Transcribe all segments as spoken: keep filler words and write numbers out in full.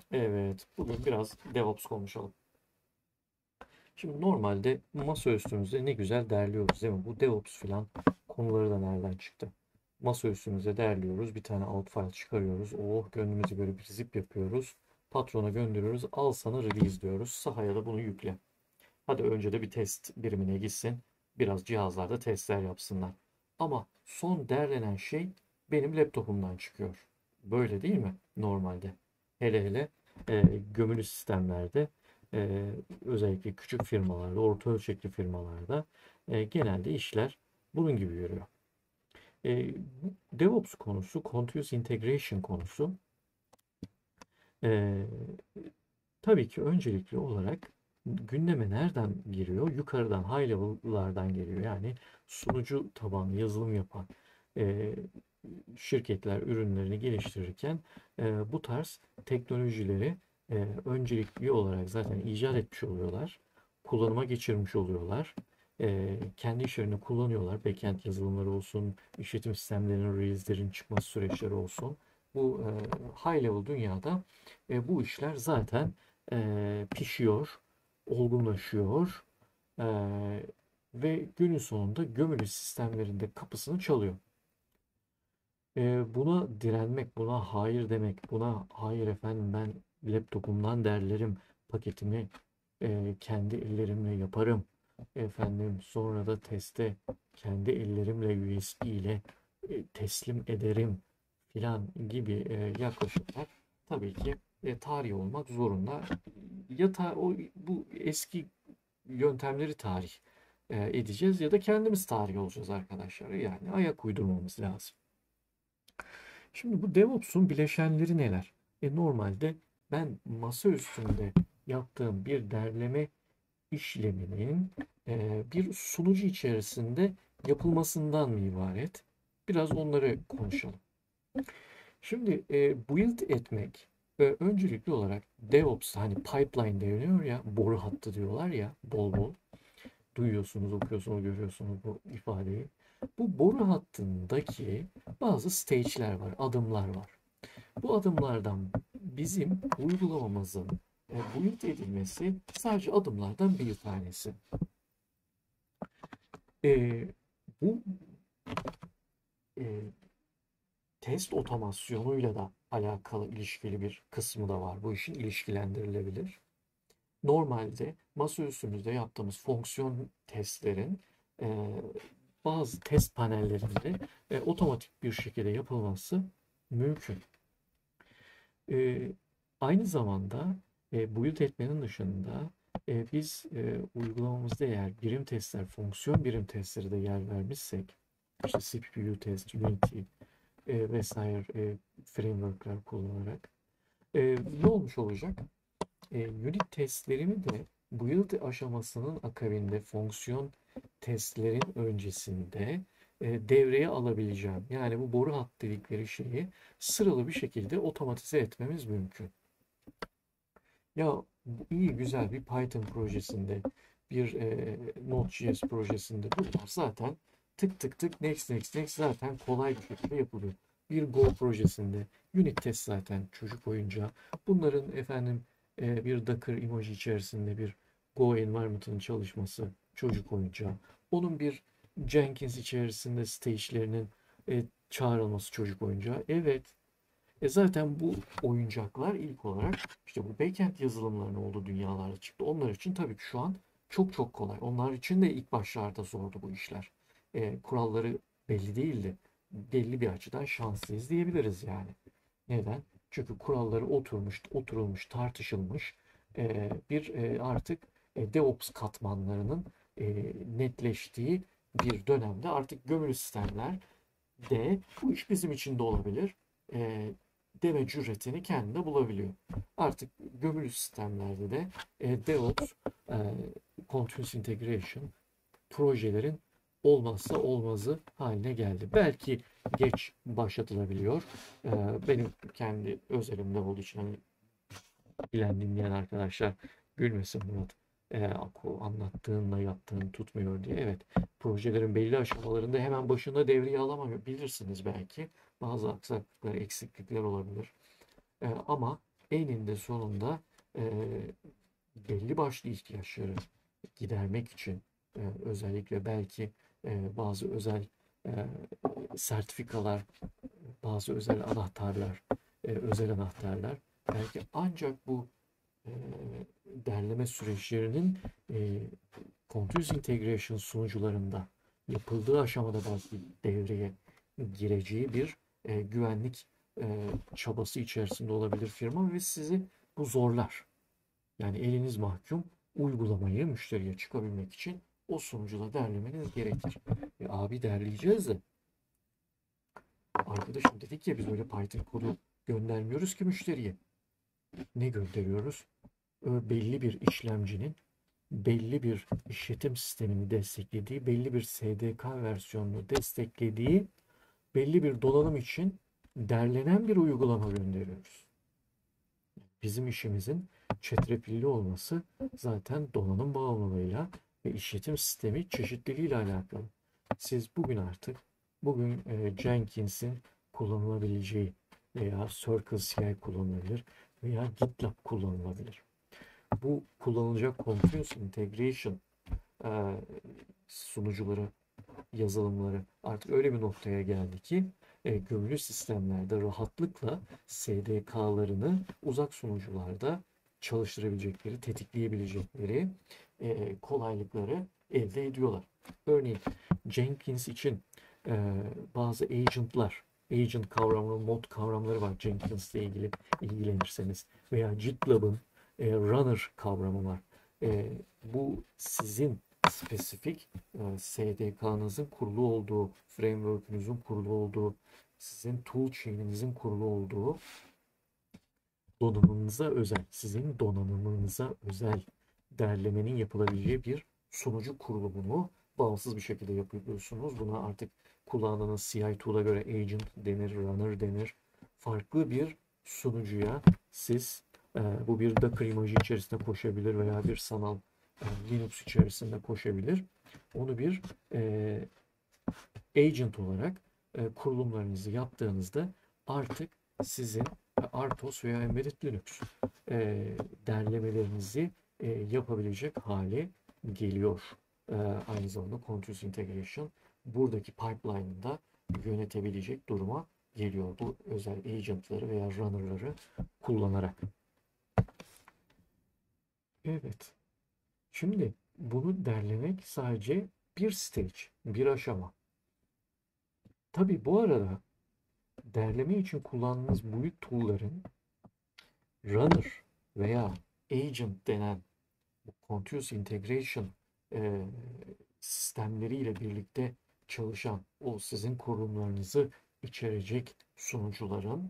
Evet, bugün biraz DevOps konuşalım. Şimdi normalde masa üstümüzde ne güzel derliyoruz değil mi? Bu DevOps filan konuları da nereden çıktı? Masa üstümüzde derliyoruz, bir tane out file çıkarıyoruz. Oh, gönlümüzü göre bir zip yapıyoruz. Patrona gönderiyoruz. Al sana release diyoruz. Sahaya da bunu yükle. Hadi önce de bir test birimine gitsin. Biraz cihazlarda testler yapsınlar. Ama son derlenen şey benim laptopumdan çıkıyor. Böyle değil mi normalde? Hele hele e, gömülü sistemlerde, e, özellikle küçük firmalarda, orta ölçekli firmalarda e, genelde işler bunun gibi yürüyor. E, DevOps konusu, Continuous Integration konusu, e, tabii ki öncelikli olarak gündeme nereden giriyor? Yukarıdan, high level'lardan geliyor. Yani sunucu tabanlı yazılım yapan e, şirketler ürünlerini geliştirirken e, bu tarz teknolojileri e, öncelikli olarak zaten icat etmiş oluyorlar. Kullanıma geçirmiş oluyorlar. E, kendi işlerinde kullanıyorlar. Backend yazılımları olsun, işletim sistemlerinin, release'lerin çıkması süreçleri olsun. Bu e, high level dünyada e, bu işler zaten e, pişiyor, olgunlaşıyor e, ve günün sonunda gömülü sistemlerinde kapısını çalıyor. E, buna direnmek, buna hayır demek, buna hayır efendim ben laptopumdan derlerim, paketimi e, kendi ellerimle yaparım, efendim sonra da teste kendi ellerimle U S B ile e, teslim ederim filan gibi e, yaklaşımlar tabii ki e, tarih olmak zorunda. Ya ta, o bu eski yöntemleri tarih e, edeceğiz ya da kendimiz tarih olacağız arkadaşlar. Yani ayak uydurmamız lazım. Şimdi bu DevOps'un bileşenleri neler? E normalde ben masa üstünde yaptığım bir derleme işleminin e, bir sunucu içerisinde yapılmasından mı ibaret? Biraz onları konuşalım. Şimdi e, build etmek e, öncelikli olarak DevOps hani pipeline deniyor ya, boru hattı diyorlar ya, bol bol duyuyorsunuz, okuyorsunuz, görüyorsunuz bu ifadeyi. Bu boru hattındaki bazı stage'ler var, adımlar var. Bu adımlardan bizim uygulamamızın e, build edilmesi sadece adımlardan bir tanesi. E, bu e, test otomasyonuyla da alakalı ilişkili bir kısmı da var. Bu işin ilişkilendirilebilir. Normalde masaüstümüzde yaptığımız fonksiyon testlerin e, bazı test panellerinde e, otomatik bir şekilde yapılması mümkün. E, Aynı zamanda e, build etmenin dışında e, biz e, uygulamamızda eğer birim testler, fonksiyon birim testleri de yer vermişsek, işte C P U test, Unity e, vesaire e, frameworkler kullanarak e, ne olmuş olacak? E, unit testlerimi de build aşamasının akabinde fonksiyon testlerin öncesinde e, devreye alabileceğim. Yani bu boru hat dedikleri şeyi sıralı bir şekilde otomatize etmemiz mümkün. Ya bu iyi güzel bir Python projesinde, bir e, Node.js projesinde bunlar zaten tık tık tık next next next zaten kolay bir şekilde yapılıyor. Bir Go projesinde unit test zaten çocuk oyuncağı. Bunların efendim e, bir Docker emoji içerisinde bir Go environment'ın çalışması çocuk oyuncağı. Onun bir Jenkins içerisinde stage'lerinin e, çağrılması çocuk oyuncağı. Evet, e zaten bu oyuncaklar ilk olarak işte bu backend yazılımlarının olduğu dünyalarda çıktı. Onlar için tabii ki şu an çok çok kolay. Onlar için de ilk başlarda zordu bu işler. E, kuralları belli değildi. Belli bir açıdan şanslıyız diyebiliriz yani. Neden? Çünkü kuralları oturmuş, oturulmuş, tartışılmış e, bir e, artık e, DevOps katmanlarının e, netleştiği bir dönemde artık gömülü sistemler de bu iş bizim için de olabilir e, deme cüretini kendinde bulabiliyor. Artık gömülü sistemlerde de e, DevOps, e, Continuous Integration projelerin olmazsa olmazı haline geldi. Belki geç başlatılabiliyor. E, benim kendi özelimde olduğu için hani bilen dinleyen arkadaşlar gülmesin Murat. E, anlattığınla yaptığın tutmuyor diye. Evet, projelerin belli aşamalarında hemen başında devreye alamıyor. Bilirsiniz belki. Bazı aksaklıklar, eksiklikler olabilir. E, ama eninde sonunda e, belli başlı ihtiyaçları gidermek için e, özellikle belki e, bazı özel e, sertifikalar, bazı özel anahtarlar, e, özel anahtarlar belki ancak bu e, derleme süreçlerinin e, Continuous Integration sunucularında yapıldığı aşamada belki devreye gireceği bir e, güvenlik e, çabası içerisinde olabilir firma ve sizi bu zorlar. Yani eliniz mahkum uygulamayı müşteriye çıkabilmek için o sunucuda derlemeniz gerekir. E abi derleyeceğiz de arkadaşım dedik ya biz öyle Python kodu göndermiyoruz ki müşteriye. Ne gönderiyoruz? Ö, belli bir işlemcinin belli bir işletim sistemini desteklediği, belli bir S D K versiyonunu desteklediği belli bir donanım için derlenen bir uygulama gönderiyoruz. Bizim işimizin çetrefilli olması zaten donanım bağımlılığıyla ve işletim sistemi çeşitliliğiyle alakalı. Siz bugün artık bugün e, Jenkins'in kullanılabileceği veya Circle C I kullanılabilir veya GitLab kullanılabilir. Bu kullanılacak Continuous Integration e, sunucuları, yazılımları artık öyle bir noktaya geldi ki e, gömülü sistemlerde rahatlıkla S D K'larını uzak sunucularda çalıştırabilecekleri, tetikleyebilecekleri e, kolaylıkları elde ediyorlar. Örneğin Jenkins için e, bazı agentlar, agent kavramı, mod kavramları var Jenkins ile ilgili ilgilenirseniz veya GitLab'ın e, runner kavramı var. E, bu sizin spesifik e, S D K'nızın kurulu olduğu, framework'ünüzün kurulu olduğu, sizin tool chain'inizin kurulu olduğu donanımınıza özel, sizin donanımınıza özel derlemenin yapılabileceği bir sunucu kurulumunu bağımsız bir şekilde yapıyorsunuz. Buna artık kullandığınız C I tool'a göre agent denir, runner denir. Farklı bir sunucuya siz e, bu bir Docker imajı içerisinde koşabilir veya bir sanal e, Linux içerisinde koşabilir. Onu bir e, agent olarak e, kurulumlarınızı yaptığınızda artık sizin R T O S veya Embedded Linux e, derlemelerinizi e, yapabilecek hale geliyor. E, aynı zamanda Continuous Integration buradaki pipeline'ı da yönetebilecek duruma geliyor. Bu özel agentları veya runner'ları kullanarak. Evet. Şimdi bunu derlemek sadece bir stage, bir aşama. Tabii bu arada derleme için kullandığınız build tool'ların runner veya agent denen bu continuous integration e, sistemleriyle birlikte çalışan o sizin kurulumlarınızı içerecek sunucuların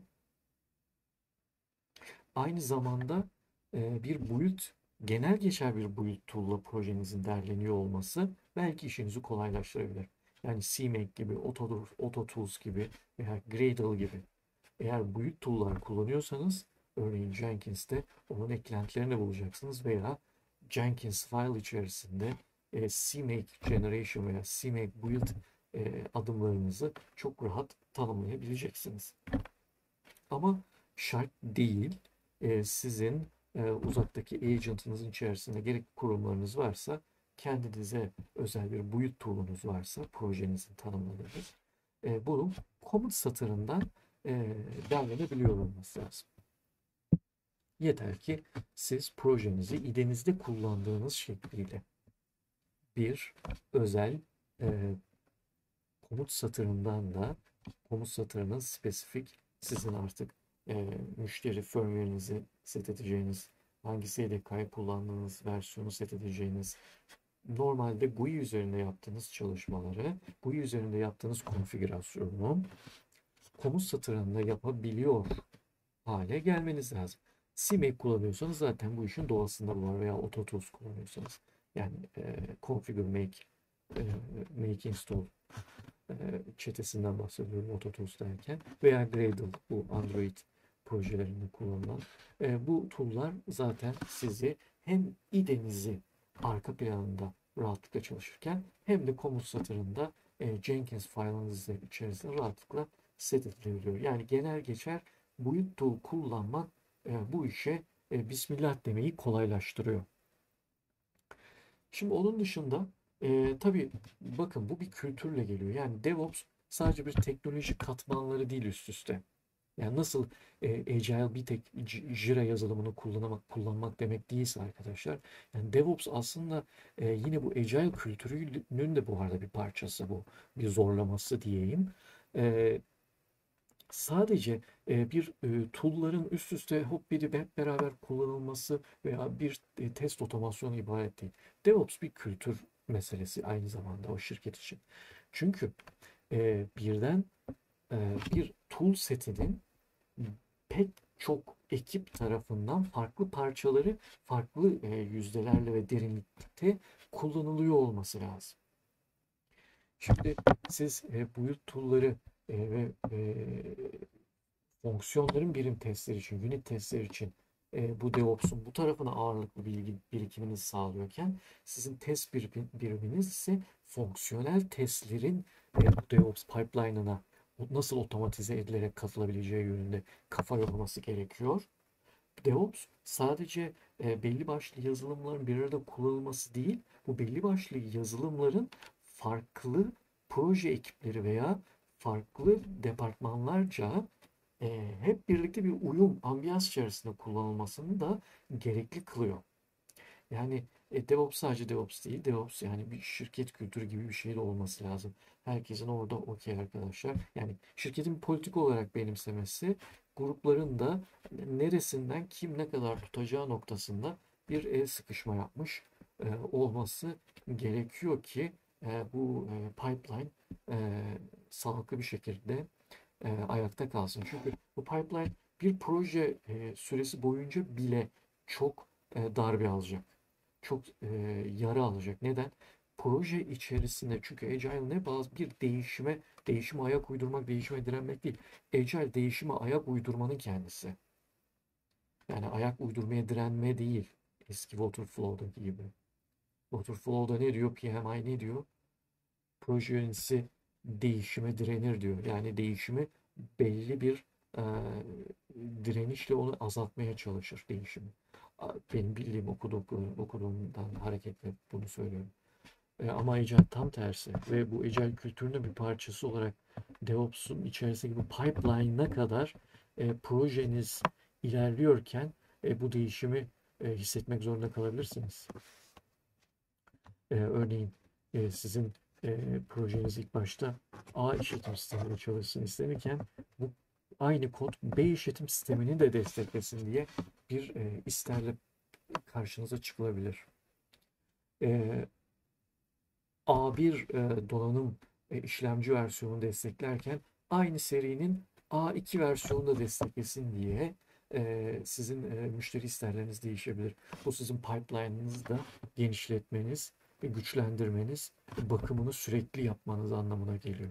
aynı zamanda e, bir build genel geçer bir build tool'la projenizin derleniyor olması belki işinizi kolaylaştırabilir. Yani CMake gibi, Auto, AutoTools gibi veya Gradle gibi eğer build tool'lar kullanıyorsanız örneğin Jenkins'te onun eklentilerini bulacaksınız veya Jenkins file içerisinde e, CMake Generation veya CMake Build e, adımlarınızı çok rahat tanımlayabileceksiniz. Ama şart değil. E, sizin e, uzaktaki agent'ınızın içerisinde gerek kurumlarınız varsa kendinize özel bir build tool'unuz varsa projenizin tanımladığınız e, bunu komut satırından e, derlenebiliyor olması lazım. Yeter ki siz projenizi idenizde kullandığınız şekliyle bir özel e, komut satırından da komut satırının spesifik sizin artık e, müşteri firmware'inizi set edeceğiniz, hangi S D K'yı kullandığınız versiyonu set edeceğiniz, normalde G U I üzerinde yaptığınız çalışmaları, G U I üzerinde yaptığınız konfigürasyonu komut satırında yapabiliyor hale gelmeniz lazım. CMake kullanıyorsanız zaten bu işin doğasında bu var veya AutoTools kullanıyorsanız. Yani e, configure make, e, make install e, çetesinden bahsediyorum AutoTools derken veya Gradle bu Android projelerinde kullanılan. E, bu tool'lar zaten sizi hem idenizi arka planında rahatlıkla çalışırken hem de komut satırında e, Jenkins file'ınızın içerisinde rahatlıkla set edilebiliyor. Yani genel geçer build tool kullanmak e, bu işe e, Bismillah demeyi kolaylaştırıyor. Şimdi onun dışında e, tabii bakın bu bir kültürle geliyor. Yani DevOps sadece bir teknoloji katmanları değil üst üste. Yani nasıl e, Agile bir tek J- Jira yazılımını kullanmak kullanmak demek değilse arkadaşlar. Yani DevOps aslında e, yine bu Agile kültürünün de bu arada bir parçası bu. Bir zorlaması diyeyim. E, Sadece e, bir e, tool'ların üst üste hop biri hep beraber kullanılması veya bir e, test otomasyonu ibaret değil. DevOps bir kültür meselesi aynı zamanda o şirket için. Çünkü e, birden e, bir tool setinin pek çok ekip tarafından farklı parçaları farklı e, yüzdelerle ve derinlikte kullanılıyor olması lazım. Şimdi siz e, bu tool'ları e, ve e, fonksiyonların birim testleri için, unit testleri için e, bu DevOps'un bu tarafına ağırlıklı bilgi birikiminizi sağlıyorken sizin test biriminiz ise fonksiyonel testlerin e, bu DevOps pipeline'ına nasıl otomatize edilerek katılabileceği yönünde kafa yorması gerekiyor. DevOps sadece e, belli başlı yazılımların bir arada kullanılması değil, bu belli başlı yazılımların farklı proje ekipleri veya farklı departmanlarca e, hep birlikte bir uyum, ambiyans içerisinde kullanılmasını da gerekli kılıyor. Yani e, DevOps sadece DevOps değil. DevOps yani bir şirket kültürü gibi bir şey de olması lazım. Herkesin orada okey arkadaşlar. Yani şirketin politik olarak benimsemesi, grupların da neresinden kim ne kadar tutacağı noktasında bir el sıkışma yapmış e, olması gerekiyor ki e, bu e, pipeline e, sağlıklı bir şekilde e, ayakta kalsın. Çünkü bu pipeline bir proje e, süresi boyunca bile çok e, darbe alacak. Çok e, yara alacak. Neden? Proje içerisinde çünkü Agile ne bazı bir değişime, değişime ayak uydurmak, değişime direnmek değil. Agile değişime ayak uydurmanın kendisi. Yani ayak uydurmaya direnme değil. Eski Waterflow'daki gibi. Waterflow'da ne diyor? P M I ne diyor? Proje yöneticisi değişime direnir diyor. Yani değişimi belli bir e, direnişle onu azaltmaya çalışır değişimi. Benim bildiğim okuduğum, okuduğumdan hareketle bunu söylüyorum. E, ama Agile tam tersi ve bu Agile kültürünün bir parçası olarak DevOps'un içerisindeki bu pipeline'a kadar e, projeniz ilerliyorken e, bu değişimi e, hissetmek zorunda kalabilirsiniz. E, örneğin e, sizin e, projeniz ilk başta A işletim sisteminde çalışsın istenirken bu aynı kod B işletim sistemini de desteklesin diye bir e, isterle karşınıza çıkılabilir. E, A bir e, donanım e, işlemci versiyonunu desteklerken aynı serinin A iki versiyonunu da desteklesin diye e, sizin e, müşteri isterleriniz değişebilir. Bu sizin pipeline'ınızı da genişletmeniz ve güçlendirmeniz, bakımını sürekli yapmanız anlamına geliyor.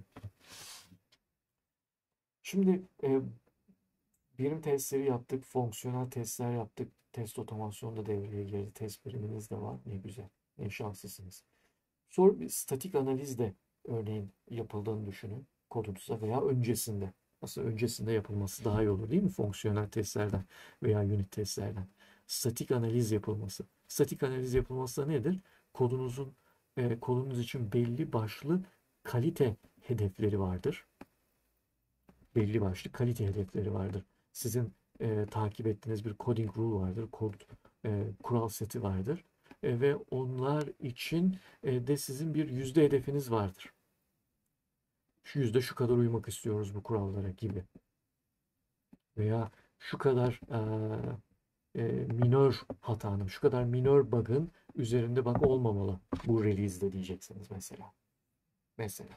Şimdi e, birim testleri yaptık, fonksiyonel testler yaptık, test otomasyonu da devreye girdi, test biriminiz de var. Ne güzel, ne şanslısınız. Sonra bir statik analiz de örneğin yapıldığını düşünün kodunuza veya öncesinde. Aslında öncesinde yapılması daha iyi olur değil mi? Fonksiyonel testlerden veya unit testlerden. Statik analiz yapılması. Statik analiz yapılması da nedir? Kodunuzun e, kodunuz için belli başlı kalite hedefleri vardır. Belli başlı kalite hedefleri vardır. Sizin e, takip ettiğiniz bir coding rule vardır. Kod e, kural seti vardır. E, ve onlar için e, de sizin bir yüzde hedefiniz vardır. Şu yüzde şu kadar uymak istiyoruz bu kurallara gibi. Veya şu kadar e, e, minör hatanın, şu kadar minör bug'ın üzerinde bug olmamalı bu release'de diyeceksiniz mesela. Mesela.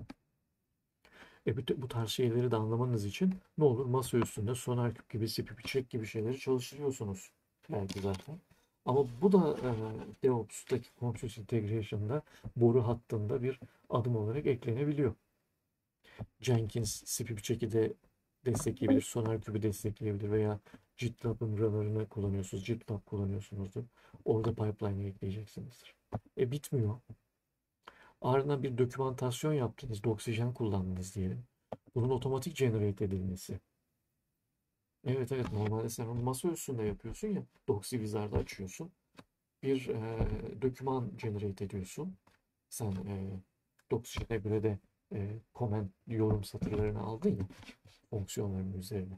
E bu, bu tarz şeyleri de anlamanız için ne olur masa üstünde SonarCube gibi, Cppy Check gibi şeyleri çalıştırıyorsunuz belki zaten. Ama bu da e, DevOps'taki Continuous Integration'da boru hattında bir adım olarak eklenebiliyor. Jenkins Cppy Check'i de destekleyebilir, SonarCube'ü destekleyebilir veya GitLab'ın runner'ını kullanıyorsunuz, GitLab kullanıyorsunuzdur. Orada pipeline'ı ekleyeceksinizdir. E bitmiyor. Ardından bir dokümantasyon yaptınız, Doxygen kullandınız diyelim. Bunun otomatik generate edilmesi. Evet, evet, normalde sen onu masa üstünde yapıyorsun ya. Doxywizzard'da açıyorsun. Bir e, doküman generate ediyorsun. Sen e, Doxygen'e göre de e, comment yorum satırlarını aldın ya fonksiyonların üzerine.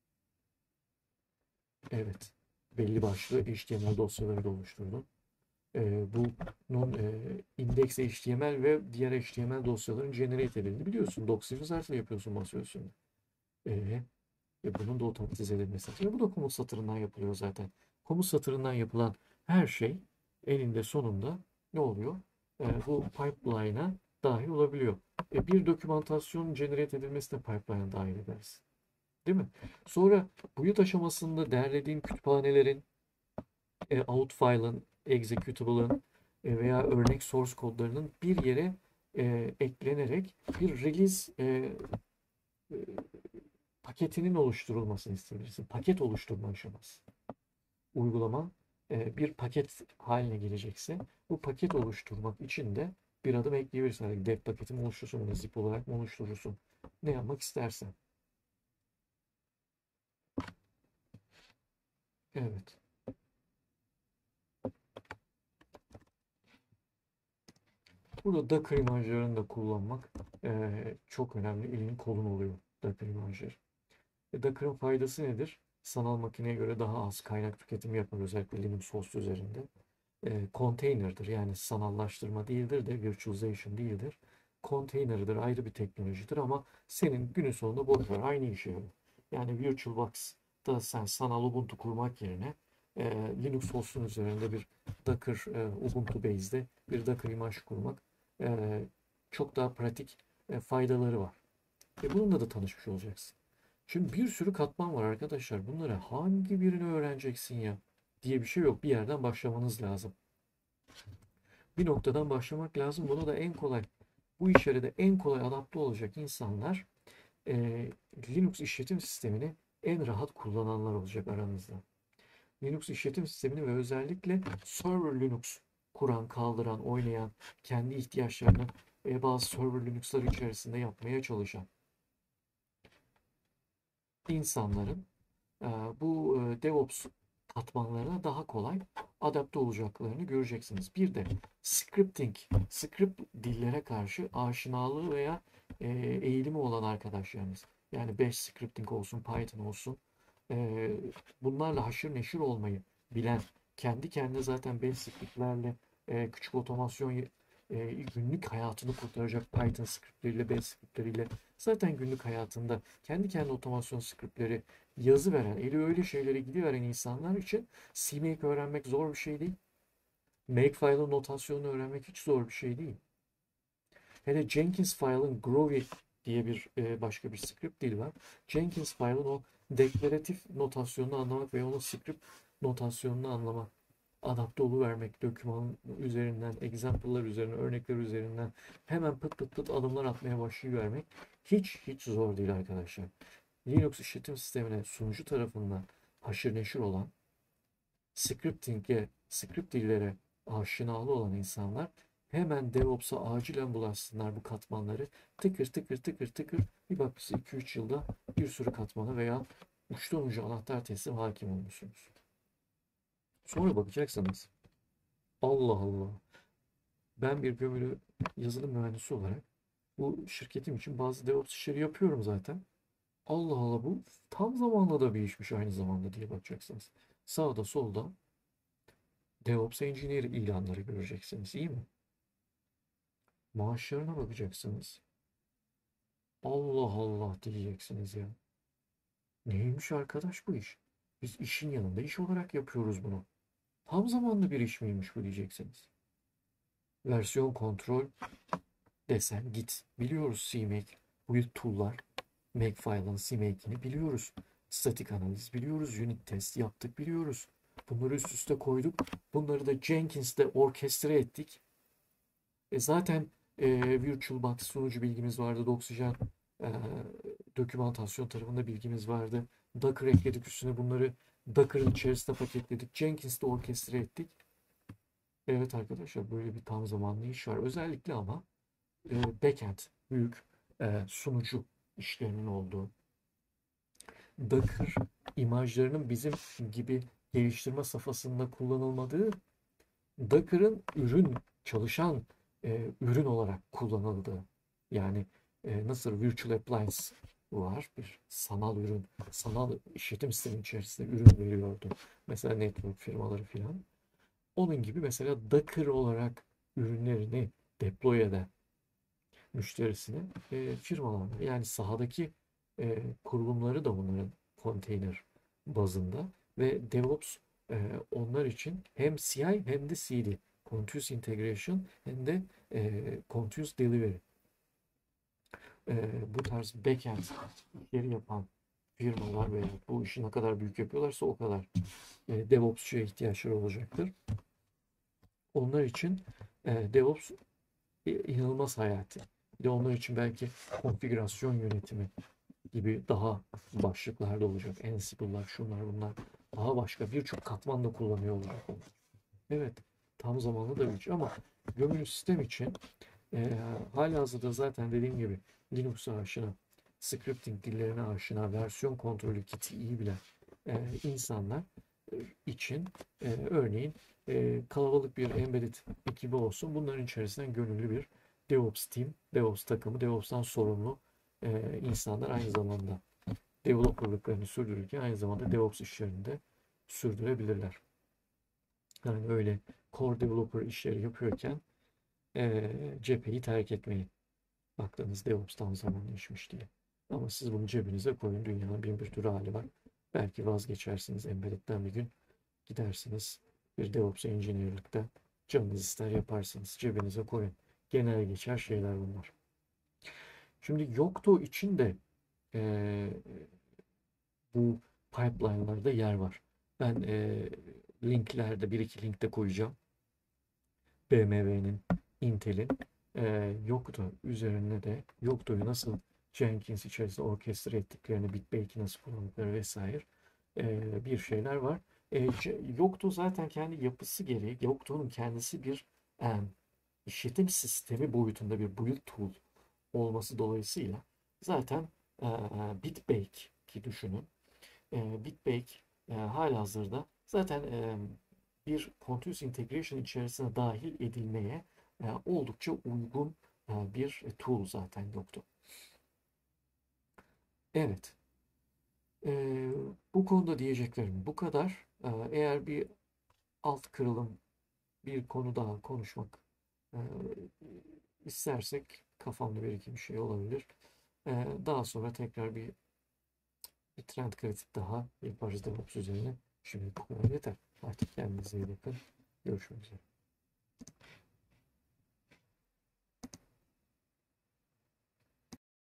Evet. Belli başlı H T M L dosyaları da oluşturdun. E, bunun e, index H T M L ve diğer H T M L dosyaların generate edildiğini biliyorsun. Doxywizzard'la yapıyorsun masa üstünde. E, ve bunun da otomatize edilmesi lazım. Ve bu da komut satırından yapılıyor zaten. Komut satırından yapılan her şey eninde sonunda ne oluyor? E, bu pipeline'a dahil olabiliyor. E, bir dokümantasyon generate edilmesine pipeline'a dahil edersin. Değil mi? Sonra boyut aşamasında derlediğin kütüphanelerin, e, out file'ın, executable'ın e, veya örnek source kodlarının bir yere e, eklenerek bir release e, e, paketinin oluşturulmasını isteyebilirsin. Paket oluşturma aşaması. Uygulama e, bir paket haline gelecekse bu paket oluşturmak için de bir adım ekleyebilirsin. Yani dev paketimi oluşturursun, bunu zip olarak mı oluşturursun? Ne yapmak istersen. Evet. Burada Docker imajlarını da kullanmak e, çok önemli. Elinin kolun oluyor Docker imajları. E, Docker'ın faydası nedir? Sanal makineye göre daha az kaynak tüketimi yapar. Özellikle Linux host üzerinde. E, container'dır. Yani sanallaştırma değildir de virtualization değildir. Container'dır. Ayrı bir teknolojidir ama senin günün sonunda boş ver. Aynı işe yarıyor. Yani VirtualBox'ta sen sanal Ubuntu kurmak yerine e, Linux host'un üzerinde bir Docker e, Ubuntu base'de bir Docker imaj kurmak e, çok daha pratik e, faydaları var. E, bununla da tanışmış olacaksın. Şimdi bir sürü katman var arkadaşlar. Bunları hangi birini öğreneceksin ya diye bir şey yok. Bir yerden başlamanız lazım. Bir noktadan başlamak lazım. Buna da en kolay, bu işlere de en kolay adapte olacak insanlar e, Linux işletim sistemini en rahat kullananlar olacak aranızda. Linux işletim sistemini ve özellikle server Linux kuran, kaldıran, oynayan, kendi ihtiyaçlarını e, bazı server Linux'lar içerisinde yapmaya çalışan insanların e, bu e, DevOps katmanlarına daha kolay adapte olacaklarını göreceksiniz. Bir de scripting, script dillere karşı aşinalığı veya e, eğilimi olan arkadaşlarımız. Yani Bash scripting olsun, Python olsun. e, bunlarla haşır neşir olmayı bilen, kendi kendine zaten Bash scriptlerle e, küçük otomasyon e, günlük hayatını kurtaracak Python scriptleriyle, Bash scriptleriyle zaten günlük hayatında kendi kendi otomasyon scriptleri yazı veren, eli öyle şeylere gidiveren insanlar için CMake öğrenmek zor bir şey değil. Makefile'ın notasyonunu öğrenmek hiç zor bir şey değil. Hele Jenkins file'ın Groovy diye bir e, başka bir script dili var. Jenkins file'ın o deklaratif notasyonunu anlamak ve onun script notasyonunu anlamak, adapte oluvermek, doküman üzerinden, example'lar üzerinden, örnekler üzerinden hemen pıt pıt pıt adımlar atmaya başlayıvermek hiç hiç zor değil arkadaşlar. Linux işletim sistemine sunucu tarafından haşır neşir olan, scripting'e, script dillere aşinalı olan insanlar hemen DevOps'a acilen bulaşsınlar bu katmanları. Tıkır tıkır tıkır tıkır bir bakmışsın iki üç yılda bir sürü katmana veya uçtan uca anahtar teslim hakim olmuşsunuz. Sonra bakacaksınız. Allah Allah. Ben bir gömülü yazılım mühendisi olarak bu şirketim için bazı DevOps işleri yapıyorum zaten. Allah Allah, bu tam zamanlı da bir işmiş aynı zamanda diye bakacaksınız. Sağda solda DevOps Engineer ilanları göreceksiniz, iyi mi? Maaşlarına bakacaksınız. Allah Allah diyeceksiniz ya. Neymiş arkadaş bu iş? Biz işin yanında iş olarak yapıyoruz bunu. Tam zamanlı bir iş miymiş bu diyeceksiniz. Versiyon kontrol desen git. Biliyoruz CMake. Bu tool'lar. Makefile'ın CMake'ini biliyoruz. Statik analiz biliyoruz. Unit test yaptık biliyoruz. Bunları üst üste koyduk. Bunları da Jenkins'te orkestre ettik. E zaten e, VirtualBox sunucu bilgimiz vardı. Doxygen e, dokümantasyon tarafında bilgimiz vardı. Docker ekledik üstüne bunları. Docker'ın içerisine paketledik. Jenkins'te orkestre ettik. Evet arkadaşlar, böyle bir tam zamanlı iş var. Özellikle ama e, backend, büyük e, sunucu işlerinin olduğu, Docker imajlarının bizim gibi geliştirme safhasında kullanılmadığı, Docker'ın ürün, çalışan e, ürün olarak kullanıldığı. Yani e, nasıl Virtual Appliance var, bir sanal ürün, sanal işletim sistemi içerisinde ürün veriyordu. Mesela network firmaları filan. Onun gibi mesela Docker olarak ürünlerini deploy eden müşterisine e, firmalar var. Yani sahadaki e, kurulumları da bunların konteyner bazında ve DevOps e, onlar için hem C I hem de C D, Continuous Integration, hem de e, Continuous Delivery. E, bu tarz backend işleri yapan firmalar veya bu işi ne kadar büyük yapıyorlarsa o kadar e, DevOps'çuya ihtiyaçları olacaktır. Onlar için e, DevOps inanılmaz hayati. Bir de onlar için belki konfigürasyon yönetimi gibi daha başlıklarda olacak. Ansible'lar, şunlar bunlar. Daha başka birçok katman da kullanıyor olacak. Evet, tam zamanlı da bir ama gömülü sistem için e, halihazırda zaten dediğim gibi Linux'a aşina, scripting dillerine aşina, versiyon kontrolü kiti iyi bilen e, insanlar e, için e, örneğin e, kalabalık bir embedded ekibi olsun. Bunların içerisinden gönüllü bir DevOps team, DevOps takımı, DevOps'tan sorumlu e, insanlar aynı zamanda developerlıklarını sürdürürken aynı zamanda DevOps işlerini de sürdürebilirler. Yani öyle core developer işleri yapıyorken e, cepheyi terk etmeyin. Baktığınız DevOps'tan zaman geçmiş diye. Ama siz bunu cebinize koyun. Dünyanın bin bir türlü hali var. Belki vazgeçersiniz embedded'den bir gün. Gidersiniz bir DevOps engineer'lıkta canınız ister yaparsınız. Cebinize koyun. Genel geçer şeyler bunlar. Şimdi Yocto için de e, bu pipeline'larda yer var. Ben e, linklerde bir iki linkte koyacağım. B M W'nin, Intel'in e, Yocto üzerine de Yocto'yu nasıl Jenkins içerisinde orkestre ettiklerini, Bitbake'i nasıl kullandıkları vesaire e, bir şeyler var. E, Yocto zaten kendi yapısı gereği, Yocto'nun kendisi bir e, işletim sistemi boyutunda bir build tool olması dolayısıyla zaten e, Bitbake ki düşünün. E, Bitbake e, halihazırda zaten e, bir Continuous Integration içerisine dahil edilmeye e, oldukça uygun e, bir tool zaten yoktu. Evet. E, bu konuda diyeceklerim bu kadar. E, eğer bir alt kırılım bir konu daha konuşmak e, istersek kafamda bir iki bir şey olabilir. E, daha sonra tekrar bir bir trend kritik daha yaparız DevOps üzerine. Şimdi bu kadar yeter. Artık kendinize iyi bakın. Görüşmek üzere.